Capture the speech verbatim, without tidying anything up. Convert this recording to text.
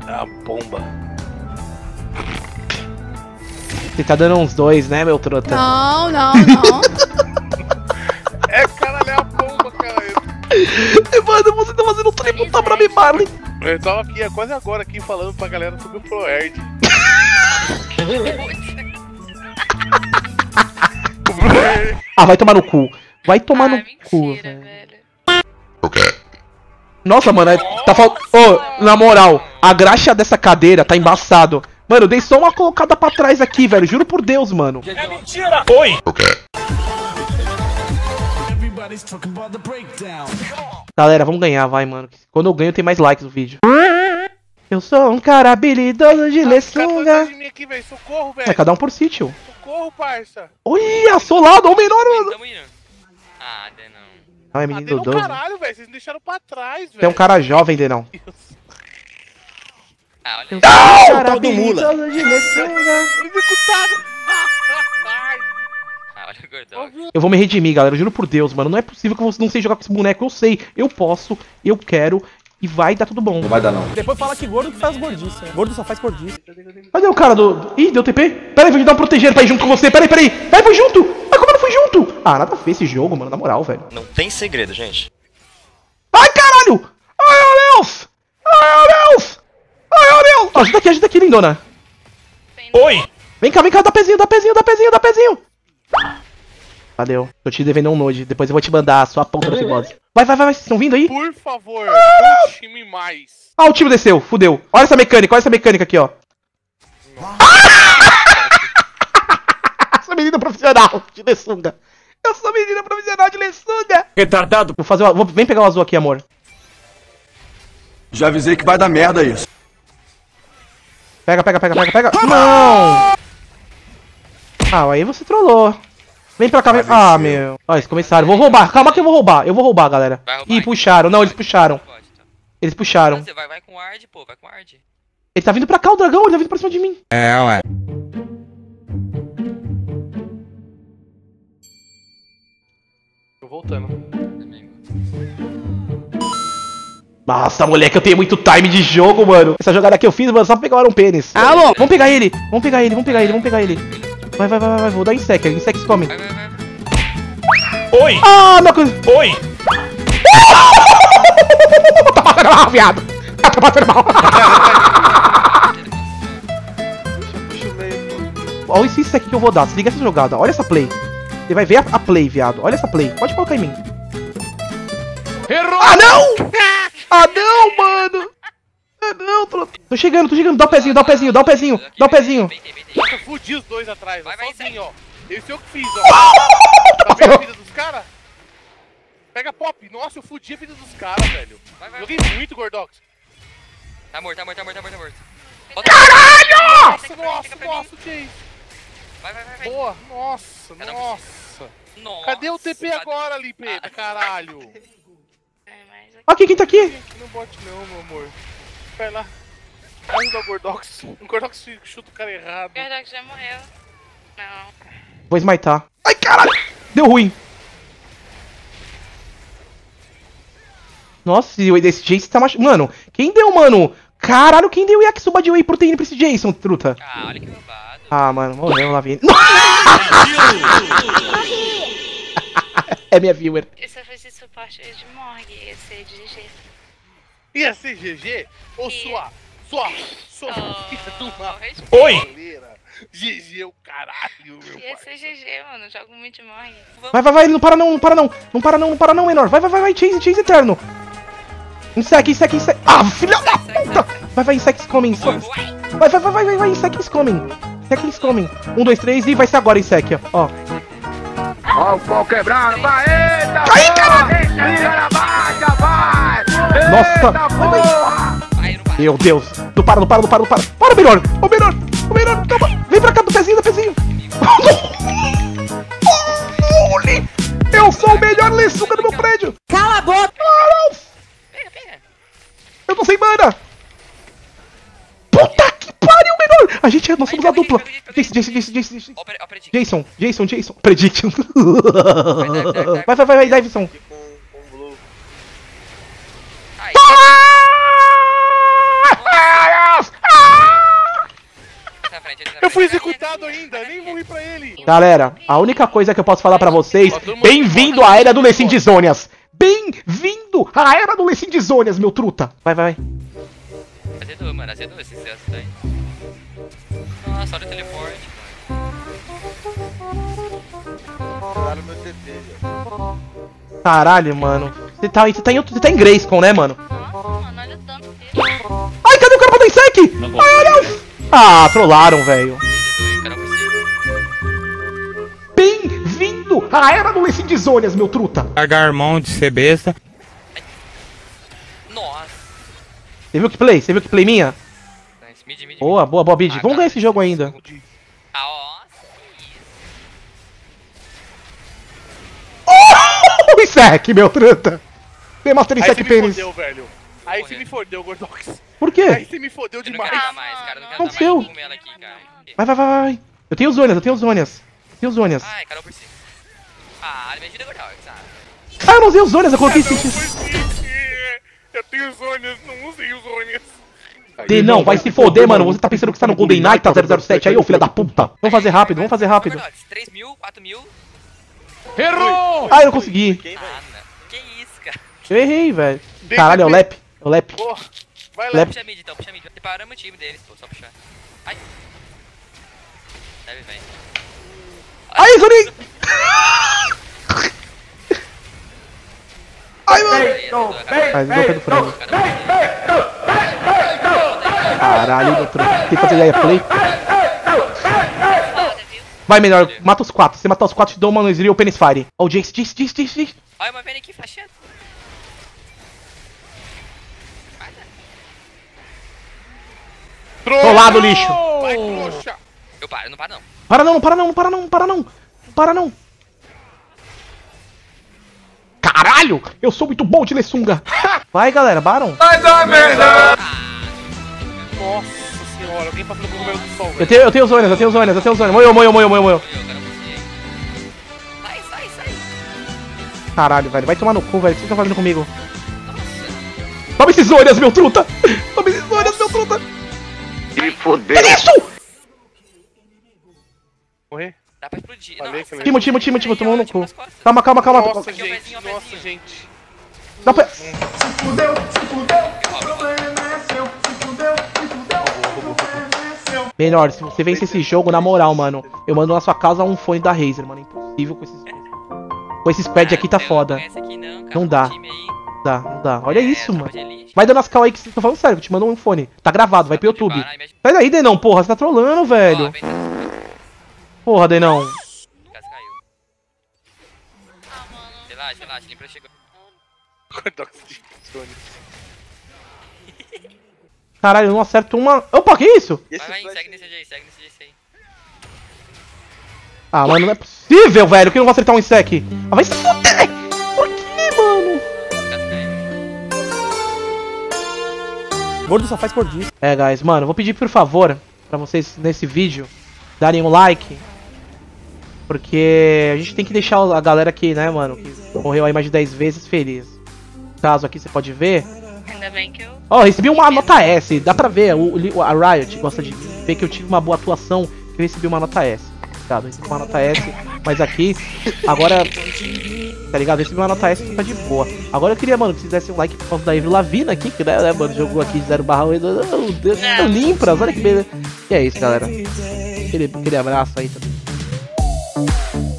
É a bomba. Você tá dando uns dois, né, meu trota? Não, não, não. É, caralho, é a bomba, cara. Mano, você tá fazendo um tributo pra mim, Marley. Eu tava aqui, é quase agora aqui, falando pra galera sobre o ProErd. Ah, vai tomar no cu. Vai tomar Ah, no mentira, cu. velho. Nossa, mano, é- tá faltando. Ô, na moral, a graxa dessa cadeira tá embaçado. Mano, eu dei só uma colocada pra trás aqui, velho. Juro por Deus, mano. É mentira! Oi! Galera, vamos ganhar, vai, mano. Quando eu ganho, tem mais likes no vídeo. Eu sou um cara habilidoso de ler sunga. de mim aqui, velho. Socorro, velho. É cada um por sítio. Socorro, parça. Olha, solado, o menor, mano. Tamo indo. Ah, Denão. Não, é Ah, menino deu do no doze. caralho, velho. Vocês me deixaram pra trás, velho. Tem um cara jovem, Denão. Ah, olha Eu aí. sou um cara tal do Mula. habilidoso de ler sunga. Executado. Ai. Ah, olha o Gordox. Eu vou me redimir, galera. Eu juro por Deus, mano. Não é possível que você não sei jogar com esse boneco. Eu sei, eu posso, eu quero. E vai dar tudo bom. Não vai dar, não. Depois fala que gordo que faz gordice. Né? Gordo só faz gordice. Cadê o cara do... Ih, deu T P? Pera aí, vou te dar um proteger pra ir junto com você. Pera aí, pera aí. Vai, foi junto. Mas como eu não fui junto? Ah, nada a ver esse jogo, mano. Na moral, velho. Não tem segredo, gente. Ai, caralho! Ai, meu Deus! Ai, meu Deus! Ai, meu Deus! Ó, ajuda aqui, ajuda aqui, lindona. Oi! Vem cá, vem cá, dá pezinho, dá pezinho, dá pezinho, dá pezinho. Valeu. Tô te devendo um nude. Depois eu vou te mandar a sua ponta da fibose. Vai, vai, vai, vai. Vocês estão vindo aí? Por favor, um time mais. Ah, o time desceu. Fudeu. Olha essa mecânica, olha essa mecânica aqui, ó. Essa menina profissional de Lessunga. Eu sou menina profissional de Lessunga. Retardado. Vou fazer o... Vou... Vem pegar o azul aqui, amor. Já avisei que vai dar merda isso. Pega, pega, pega, pega, pega. Não! Ah, aí você trollou. Vem pra cá, vem. Ah, meu. Ó, eles começaram. Vou roubar. Calma que eu vou roubar. Eu vou roubar, galera. Vai roubar Ih, aqui. puxaram. Não, eles puxaram. Pode, então. Eles puxaram. Você vai, vai com Ard, pô, vai com Ard. Ele tá vindo pra cá, o dragão. Ele tá vindo pra cima de mim. É, ué. Tô voltando. Nossa, moleque, eu tenho muito time de jogo, mano. Essa jogada que eu fiz, mano, só pra pegar o Iron Pênis. Ah, bom. Vamos pegar ele. Vamos pegar ele, vamos pegar ele, vamos pegar ele. Vai, vai, vai, vai, vai. Vou dar insect. Insects comem. Vai, vai, vai. Oi! Ah, meu coisa. Oi! Tá passando mal, viado. Tá passando mal. Olha esse insect que eu vou dar. Se liga essa jogada. Olha essa play. Você vai ver a, a play, viado. Olha essa play. Pode colocar em mim. Errou! Ah, não! Ah, não, mano. Ah, não. Tô, tô chegando, tô chegando. Dá o pezinho, dá o pezinho, dá o pezinho. Dá o pezinho. Vem, vem, vem, vem. Nossa, eu fudi os dois atrás, Vai, ó, vai, sozinho, ó. Esse eu que fiz, ó. Tá vendo a vida dos caras? Pega pop. Nossa, eu fudi a vida dos caras, velho. Vai, vai. Joguei muito, Gordox. Tá morto, tá morto, tá morto, tá morto, tá morto. Nossa, nossa, nossa, Jace. Vai, vai, vai, vai. Boa, nossa, Cada um nossa. Nossa. Cadê o T P cadê- agora, Limpeta, caralho? Aqui, quem tá aqui? Aqui no bot não, meu amor. Vai lá. Ajuda o Gordox. O Gordox chuta o cara errado. O Gordox já morreu. Não. Vou smitar. Ai, caralho. Deu ruim. Nossa, esse Jason tá machucado. Mano, quem deu, mano? Caralho, quem deu Yakisoba de Whey Protein pra esse Jason, truta? Ah, olha que roubado. Ah, mano, morreu lá, Vini. É minha viewer. Eu só fiz esse suporte de Morg, esse de G G. Ia ser G G ou Ia. sua? Sua? Sua Oh, filha do mal. respeita. Oi! G G o caralho, meu Ia pai. ser G G, mano. Jogo muito de Morg. Vai, vai, vai, não para não, não para não. Não para não, não para não, menor. Vai, vai, vai, vai, chase, chase eterno. Insect, insect, insect. Ah, filha da puta. Vai, vai, insects coming. Vai, vai, vai, vai, vai, vai, insects coming. Insects coming. Um, dois, três e vai ser agora, insect, ó. Ó o pau quebrando, vai, eita! Cai, caralho! Tira, vai, já vai! Nossa! Eita, porra! Vai, não vai. Meu Deus. Não para, não para, não para, não para. Para, menor. Ô, menor. Ô, menor, calma. Vem pra cá do pezinho, do pezinho. Holy! Eu sou o melhor Lessunga do meu prédio. Cala a boca. Pega, pega. Eu tô sem mana! Puta que pariu, menor! A gente é, nós somos a dupla! Jason, Jason, Jason, Jason, Jason, Ó, pre- ó, predict. Jason, Jason, Jason, Prediction! dive, Vai, vai, vai, vai, Davidson! Com, com blue. Ai, Ah, Eu fui executado ainda, nem morri pra ele. Galera, a única coisa que eu posso falar pra vocês, bem-vindo à era do Lecim de Zônias. Bem-vindo à era do Lecim de Zônias, meu truta. Vai, vai, vai. Azedou, mano, azedou esse sucesso daí. Nossa, olha o teleporte, Tiraram meu T P, velho. Caralho, mano. Você tá, você tá, em, você tá em Grayskull, né, mano? Nossa, mano, olha o tanto dele. Ai, cadê o cara pra dar insec? Ai, não. Ah, trollaram, velho. Azedou, hein, cara, por cima. Bem-vindo à era do Lecim de Zônias, meu truta. Largar mão de ser besta. Nossa. Você viu que play? Você viu que play minha? Nice, mid, mid, mid. Boa, boa, boa, Bid. Ah, Vamos tá. ganhar esse jogo ainda. Ah, ó. Oh, insec, meu truta. Tem Master Aí Insec você me Pênis. fodeu, velho. Aí você Morreu. me fodeu, Gordox. Por Aí quê? você me fodeu Eu não demais. quero dar mais, cara. Eu não quero Aconteceu. dar mais. Eu vou comer ela aqui, cara. Vai, vai, vai, vai. Eu tenho Zônias, eu tenho Zônias. Eu tenho Zônias. Ai, Carol por cima. Ah, me ajuda, Gordox. Ah. Ah, eu não usei os Zônias, eu coloquei Não, Stitch. foi Stitch. Eu tenho Zônias, não usei os Zônias. De não, vai se foder, mano. Você tá pensando que você tá no Golden Knight, tá zero zero sete aí, ô filha da puta. Vamos fazer rápido, vamos fazer rápido. Gordox, três mil, quatro mil. Ah, eu não consegui. Ah, não. Que isso, cara. Eu errei, velho. Caralho, é o Lep. É o Lep. Porra, vai lá. Lep. Puxa mid, então, puxa mid. Separamos o time deles, pô, só puxar. Ai. Deve, velho. Ai, Zoni! Ai, mano! Mas não foi do frango. Caralho, meu truque. Tem que fazer aí a play. Vai, melhor. Mata os quatro. Se matar os quatro, te dou uma no Ezreal, o Penis Fire. Ó, o Jace, Jace, Jace, Jace, Jace. Olha uma venda aqui, flashando. Trollado, lixo. Vai, trouxa. Eu paro, eu não paro não. Para não, não para não, não para não, não para não. Não para não. Caralho, eu sou muito bom de Lessunga. Vai, galera, Baron. Nossa senhora, alguém passando com o número do sol, Eu velho. tenho, eu tenho Zônias, eu tenho Zônias, eu tenho Zônias. Moio, moio, moio, moio, moio. Eu, cara, você. Sai, sai, sai. Caralho, velho, vai tomar no cu, velho. O que você tá fazendo comigo? Nossa. Toma esses Zônias, meu truta. Toma esses Zônias, meu truta. Me fodeu. É isso! Morrer? Dá pra explodir. Falei Nossa, que Timo, Timo, Timo, Timo, tomou no Timo cu. nas costas. Calma, calma, calma. Nossa, Aqui, ó, gente, pezinho, ó, nossa, pezinho. gente. Dá pra... Melhor, se você vence esse jogo, na moral, mano, eu mando na sua casa um fone da Razer, mano. É impossível com esses... Com esses pads aqui tá Ah, foda. não conhece aqui não, cara. Não dá. Time aí. Não dá, não dá. Olha É, isso, tropa mano. de elite. Vai dando as cal aí que tô falando sério, que te mandou um fone. Tá gravado, vai pro Tropa de YouTube. bala, imagina- Sai daí, Denão, porra, você tá trolando, Ó, velho. vem- Porra, Denão. O caso caiu. Relaxa, relaxa, limpa chegou. Gordox de Sony. Caralho, eu não acerto uma... Opa, que isso? Vai, vai, segue nesse jeito, segue nesse jeito aí. Ah, mano, não é possível, velho, que eu não vou acertar um insec. Ah, vai se foder! Por que, mano? O caso caiu. Gordo só faz gordice. É, guys, mano, eu vou pedir por favor pra vocês nesse vídeo darem um like. Porque a gente tem que deixar a galera aqui, né, mano, que morreu aí mais de dez vezes feliz. No caso aqui, você pode ver. Ainda bem que eu... Ó, eu recebi uma nota S, dá pra ver, o, o- a Riot gosta de ver que eu tive uma boa atuação, que eu recebi uma nota S. Tá, eu recebi uma nota S, mas aqui, agora, tá ligado? Eu recebi uma nota S que tá de boa. Agora eu queria, mano, que vocês dessem um like por causa da Avril Lavigne aqui, que né, né, mano, jogou aqui de zero barra oito, oh, Deus, Limpras, olha que beleza. E é isso, galera. Aquele, aquele abraço aí também.